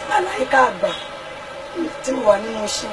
màláíkà àgbà tí mo wà ní Mùṣín.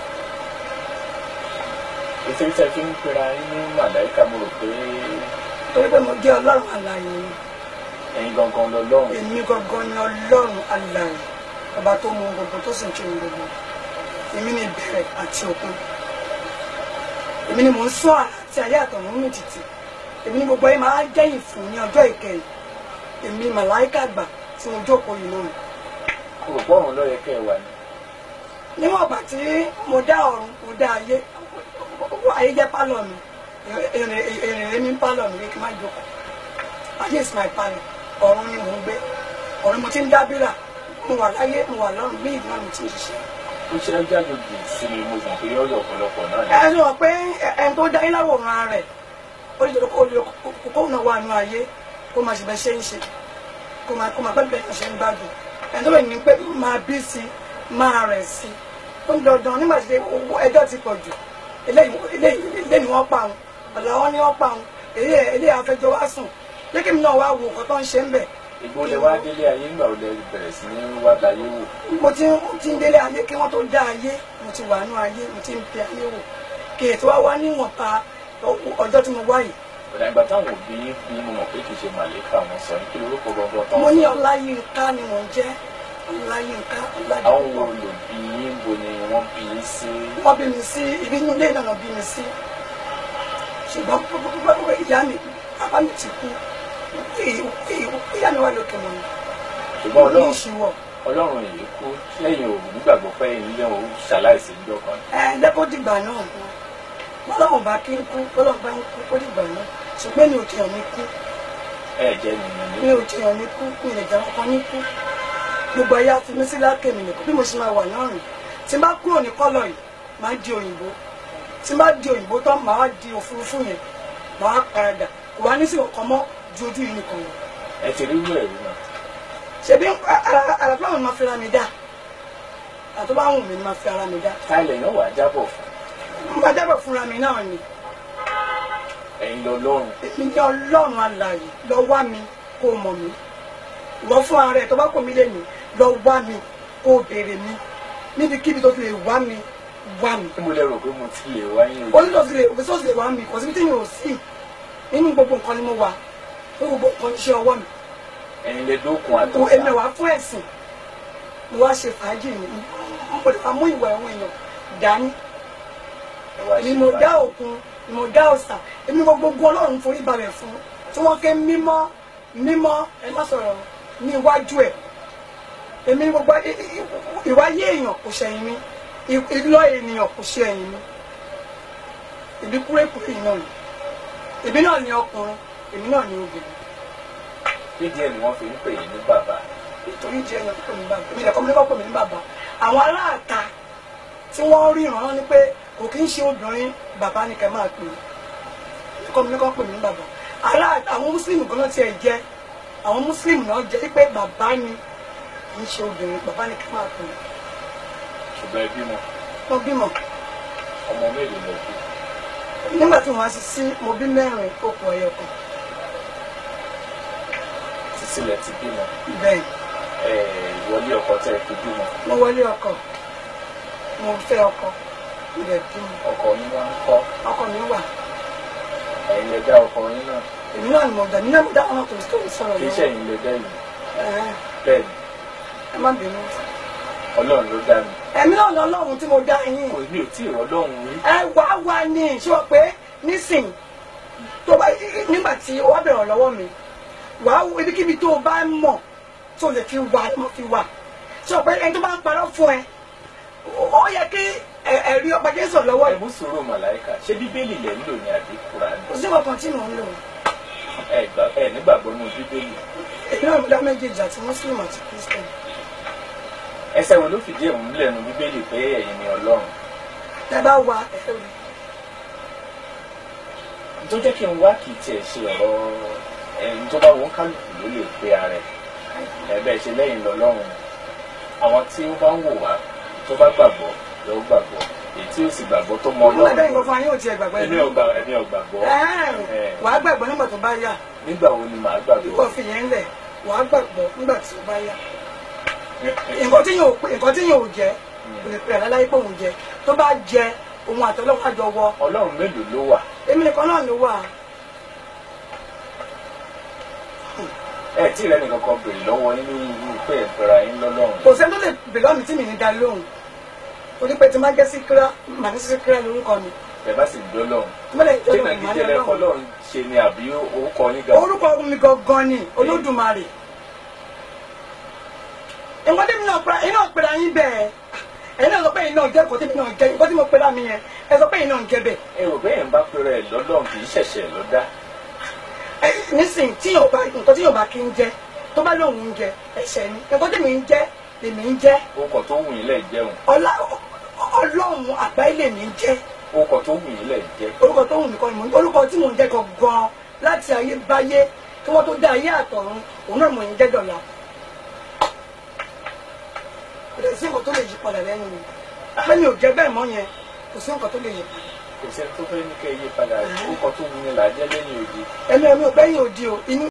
ètò ìtẹ́ fi ń pera yín ní màláíkà mo rò pé. torí pé mo jẹ́ ọlọ́run alààyè ni. ẹ̀yin gangan lọ́lọ́run. èmi gangan ni ọlọ́run alààyè ọba tó mú gbogbo tó sì ń ṣe gbogbo. èmi ni ìbẹ̀rẹ̀ àti òpin. èmi ni mò ń sọ àti ayé àtọ̀run mi títì. èmi ni gbogbo ẹ máa jẹ́yìn fún ní ọjọ́ ìkẹyìn. èmi màláíkà àgbà tí mo jókòó yìí náà. kò pọ̀ ọ̀run ló yẹ kẹ́ ẹ wà ní. níwọ̀n ìgbà tí mo dá ọ̀run mo dá ayé ayé jẹ́ pálọ̀ mi èrè mi pálọ̀ mi kí n má jókòó. ayé is my pálọ̀ ọ̀run ni mò ń gbé ọ̀run mo ti ń dábìrà mo wà láyé mo wà lọ́run bí ìgbà mi ti ń ṣiṣẹ́. ó ṣe ń jáde jù sí mi mo mọ̀ pé yọ̀ọ̀yọ̀ ọ̀pọ̀lọpọ̀ náà. ẹ sọ pé ẹni tó dá yín láwòrán rẹ̀ ó lè kó náà wà nù ayé kó máa ṣe bẹ́ẹ̀ ṣe ń ṣe kó máa bẹ́ẹ̀ bẹ́ẹ̀ ṣe ń gbádùn ẹni tó lè ní pé máa bí sí máa rẹ̀ sí ó ń dandan nígbà tí ẹjọ́ ti pọ̀ jù eléyìí ni wọ́n pa àwọn ọ̀làwọ́ ni wọ́n pa àwọn eléyìí afẹ́jọ́ wá sùn lékè mi náà wá wo nǹkan tó ń ṣe ń bẹ̀. ìgbólẹ̀ wá délé ayé ńgbà ó lẹ bẹ̀rẹ̀ sí ní wá dáyé wò. mo ti ń délé ayé kí wọ́n tó dá ayé mo ti wà nú ayé mo ti ń pe ayé wò kì í tó wá níwọ̀nba ọjọ́ tí mo wá yìí. ọ̀dà ìgbà táwọn òbí bí mo mọ̀ pé kì í ṣe màlẹ́kà wọn sọ ní kí lórúkọ gbọgbọ tán. mo ní Ọláyínká ni mò ń jẹ́ Ọláyínká Ọládìpọ̀. àwọn wo lò bí yín bo ni wọ́n bí yín sí. wọ́n bí mi sí ibi inú ilé ìdáná bí mi sí ṣùgbọ́n ìyá mi bàbá mi ti kú ìyá mi wà lókè mọ́ mi. ṣùgbọ́n Ọlọ́run èyí kú lẹ́yìn òru nígbàgbọ́ pé ilé òun ṣaláìsí ìjọ kan. lẹ́kọ̀ọ́ dìgbà náà bọ́lọ́run bá kí ń kú bọ́lọ́run bá ń kú ó dìgbà náà ṣùgbọ́n mi ò tiẹ̀ ní kú. ẹ jẹ́ nìyẹn ní. mi ò tiẹ̀ ní kú mi lè jẹ́ ọkàn ní kú gbogbo ayé àti mi sí lákè mi nìkan bí mo ṣe máa wà náà rìn tí n bá kúrò ní kọ́lọ̀ yìí máa di òyìnbó tí n bá di òyìnbó tán máa di òfurufú yẹn máa paradà kò wá ní sí ọkàn mọ́ ju ojú yìí nìkan lọ. ẹ ti rí wúlò ẹ̀rí náà. ṣebí àlàfíà mi máa fi ara mi dá àti bá wù mí ni máa fi ara mi dá. káìlẹ̀ náà wà á jábọ̀ fún. mo máa jábọ̀ fúnra mi náà ni. ẹ̀yin lọ́lọ́run. èmi ní Ọlọ́run alààyè lọ wá mi kó o mọ̀ mí ìwọ fún ara ẹ̀ tó bá kó mi lé mi lọ wá mi kó o béèrè mi níbikíbi tó fi lè wá mi wá mi. mo lè rò pé mo ti lè wá yín. ó ní lọ sí lè wá mi kò síbi tí mi ò sí nínú gbogbo nǹkan ni mo wà gbogbo nǹkan iṣẹ́ ọwọ́ mi. ẹ̀yin lè dókun àtọ́sà. èmi wà fún ẹ̀sìn mo wá ṣe fàájì mi mo lè mú ìwà ẹ̀wọ̀n èèyàn dání ni mo dá òkun ni mo dá ọ̀sà èmi gbogbo Ọlọ́run forí balẹ̀ fún tí wọ́n ké mímọ́ mímọ́ ẹ má sọ̀rọ̀ ní iwájú ẹ̀ èmi gbogbo ìwáyé èèyàn kò ṣẹ̀yìn mi ìlọ ènìyàn kò ṣe ẹ̀yìn mi ìbí kúrẹ́kúrẹ́ yìí náà ni èmi náà ni ọkùnrin èmi náà ni obìnrin. dídí ẹ̀ ni wọ́n fi ń pè yín ní bàbá. nítorí jẹ́ ẹ̀yàn pè mí bàbá èmi lẹ́kọ́ mi lẹ́kọ́ pè mí ní bàbá àwọn aláàta tí wọ́n rí ìrànlọ́ ni pé kò kí ń ṣe obìnrin bàbá ni kẹ́ máa pè é lẹ́kọ́ mi lẹ́kọ́ pè mí ní bàbá aláàta àwọn mùsùlùmí gan-an tiẹ̀ jẹ́ àwọn mùsùlùmí náà jẹ́ pé bàbá ni kì í ṣe obìnrin bàbá ni kẹ́ máa pè é. ṣùgbọ́n ẹ bímọ. mo bímọ. ọmọ mélòó lọ bí. nígbà tí wọ́n á sí mo bí mẹ́rin okùn ẹyọ kan. sílẹ̀ ti bímọ. bẹ́ẹ̀. wọlé ọkọ tẹ́ ẹ fi bímọ. mo wọlé ọkọ mo fẹ́ ọkọ mo lè bímọ. ọkọ yín wá ń kọ́. ọkọ mi wà. ẹ̀yin lè dá ọkọ yín náà. èmi náà ni mo dá nínú ẹ̀dá àwọn tó ń sọ̀rọ̀ lọ́wọ́. kì í ṣe ẹ̀yin lè dá yìí. bẹ́ẹ̀ ni. ẹ má bínú. Ọlọ́run ló dá mi. ẹ̀mí náà lọ́lọ́run tí mo dá yín. kò ní ò tí ì rọ́lọ́run rí. ẹ wá ní ìṣọ́ pé nísìnyí tó bá nígbà tí ó wá bẹ̀rẹ̀ lọ́wọ́ mi wàá wo ibikíbi tó o bá mọ̀ tó lè fi wà ló fi wà sọ pé ẹni tó bá ń parọ́ fún ẹ ó yẹ kí ẹ̀rí ọba Jésù lọ́wọ́ ẹ mú sùúrù màláìka ṣé bíbélì lẹ̀ ń lò ní àbí Kùránì. kò sí kankan tí mò ń lò. ẹ nígbàgbọ́ nínú bíbélì. èmi náà dá méjèèjì àti Muslim àti Christian. ẹsẹ̀ wo ló fìdí èmú lẹ́nu bíbélì pé ẹ̀yin ni Ọlọ́run. ẹ bá wa ẹ̀rí. tó jẹ́ kí n wá kì í tiẹ̀ ṣe ọ̀rọ̀ ẹni tó bá wọn kálukú ló lè pe ara ẹ̀ bẹ́ẹ̀ ṣe lẹ́yìn lọ́lọ́run àwọn tí ó bá ń wò wá tó bá gbàgbọ́ ló gbàgbọ́ èyí tí ó sì gbàgbọ́ tó mọ Ọlọ́run. ọlọ́run ìgbọ̀fọ̀ ayé ò tiẹ̀ gbàgbọ́ ẹ̀mí ò gbàgbọ́. wàá gbàgbọ́ nígbà tó bá yá. nígbà wo ni màá gbàgbọ́. ìwọ fi yẹn lẹ̀ wàá gbàgbọ́ nígbà tí ó bá yá. nǹkan tí yóò jẹ kò lè pè àláláyé pé òun jẹ tó bá jẹ òun àtọlọ́run àjọ wọ. Ọlọ́run mélòó ló wà? èmi nìkan náà ló wà. Ẹ tí rẹ nìkan kan béèrè lọ́wọ́ nínú irú pé ẹ pera yín lọ́lọ́run. kò sẹ́ni tó lè béèrè lọ́wọ́ mi tí mi ní dá lóhùn torí pé tí má jẹ́ Síkírá màá ní Síkírá lórúkọ mi. Ẹ bá sì gbọ́ lọ́run. mọ́lẹ̀ Ṣé ìjọba ìmọ̀ nàìjíríà lẹ́kọ̀ọ́ lọ́run ṣe ni àbí orúkọ yín gan? orúkọ mi gangan ni Olódùmarè. nǹkan tí mi náà pera iná pera yín bẹ́ẹ̀ ẹ̀yin náà sọ pé iná jẹ́ nǹkan tí mi náà jẹ́ nǹkan tí mo pera mi yẹn ẹ sọ pé iná ń jẹ bẹ́ẹ̀. Ẹ rò bẹ́ẹ̀ ń bá pera ẹ̀ lọ́lọ́run kì í ṣẹ̀ṣẹ̀ ló dá. nísìnyí tí nǹkan tí yóò bá kí ń jẹ tó bá lóun ń jẹ ẹ̀ṣẹ̀ ni nǹkan tí mi ń jẹ lèmi ń jẹ. Orúkọ tó wù yín lẹ̀ jẹun. Ọlọ́run àgbáyé lèmi ń jẹ. Orúkọ tó wù yín lẹ̀ jẹ. orúkọ tó wù mí kọ́ ni mo ń orúkọ tí mò ń jẹ́ gangan láti ayé báyé kí wọ́n tó dá ayé àtọ̀run òun náà mò ń jẹ́ dọ̀la. kò lè sí nǹkan tó lè yí padà lẹ́nu mi pé mi ò jẹ́ bẹ́ẹ̀ mọ́ yẹn kò sí nǹkan tó lè yí padà. Kò sẹ́ni tó fẹ́ ní kẹ́ yí padà orúkọ tó wù yín là jẹ́ lẹ́yìn òdì. ẹ̀mí ò gbẹ́yìn òdì o inú.